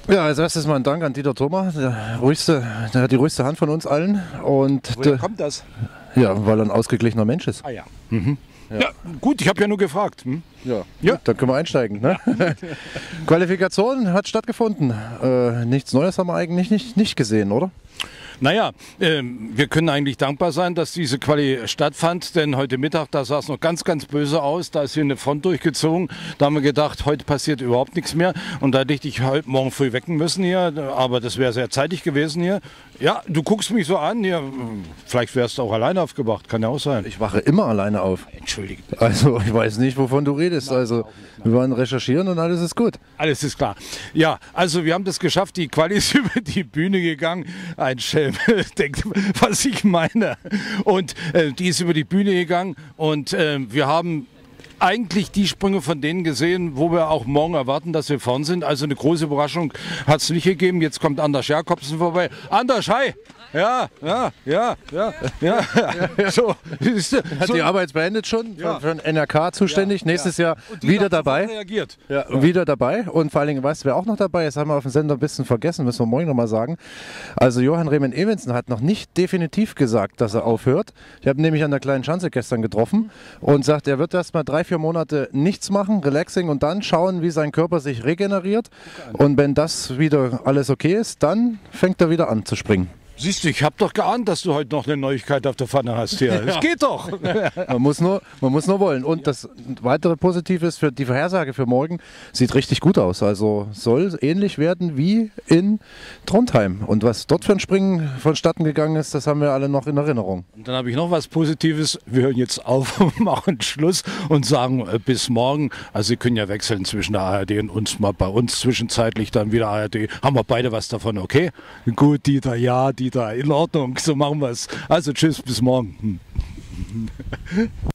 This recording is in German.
Ja, als erstes mal ein Dank an Dieter Thoma, der hat die ruhigste Hand von uns allen. Und Woher kommt das? ja, weil er ein ausgeglichener Mensch ist. Ah ja. Ja, gut, ich habe ja nur gefragt. Ja, Ja. gut, dann können wir einsteigen. Ne? Qualifikation hat stattgefunden. Nichts Neues haben wir eigentlich nicht gesehen, oder? Naja, wir können eigentlich dankbar sein, dass diese Quali stattfand, denn heute Mittag, da sah es noch ganz, ganz böse aus, da ist hier eine Front durchgezogen, da haben wir gedacht, heute passiert überhaupt nichts mehr und da hätte ich dich heute morgen früh wecken müssen hier, aber das wäre sehr zeitig gewesen hier. Ja, du guckst mich so an, hier, vielleicht wärst du auch alleine aufgewacht, kann ja auch sein. Ich wache immer alleine auf. Entschuldige. Also ich weiß nicht, wovon du redest. Also wir waren recherchieren und alles ist gut. Alles ist klar. Ja, also wir haben das geschafft, die Quali ist über die Bühne gegangen. Ein Schelm denkt, was ich meine. Und die ist über die Bühne gegangen und wir haben eigentlich die Sprünge von denen gesehen, wo wir auch morgen erwarten, dass wir vorn sind. Also eine große Überraschung hat es nicht gegeben. Jetzt kommt Anders Jakobsen vorbei. Anders, hi! Ja. So, Hat die Arbeit beendet schon, Ja. für den NRK zuständig, Ja, nächstes ja. Jahr Und die wieder hat sofort dabei. reagiert. Ja, wieder dabei und vor allen Dingen, weißt du, wer auch noch dabei ist, haben wir auf dem Sender ein bisschen vergessen, müssen wir morgen nochmal sagen. Also Johann Rehmann-Evensen hat noch nicht definitiv gesagt, dass er aufhört. Ich habe ihn nämlich an der kleinen Schanze gestern getroffen und sagt, er wird erst mal 3-4 Monate nichts machen, relaxing und dann schauen, wie sein Körper sich regeneriert. Und wenn das wieder alles okay ist, dann fängt er wieder an zu springen. Siehst du, ich habe doch geahnt, dass du heute noch eine Neuigkeit auf der Pfanne hast hier. Es geht doch. Man muss nur wollen. Und das weitere Positive ist, für die Vorhersage für morgen sieht richtig gut aus. Also soll ähnlich werden wie in Trondheim. Und was dort für ein Springen vonstatten gegangen ist, das haben wir alle noch in Erinnerung. Und dann habe ich noch was Positives. Wir hören jetzt auf und machen Schluss und sagen bis morgen. Also Sie können ja wechseln zwischen der ARD und uns, mal bei uns zwischenzeitlich dann wieder ARD. Haben wir beide was davon, okay? Gut, Dieter, ja, Dieter, in Ordnung, so machen wir es. Also tschüss, bis morgen.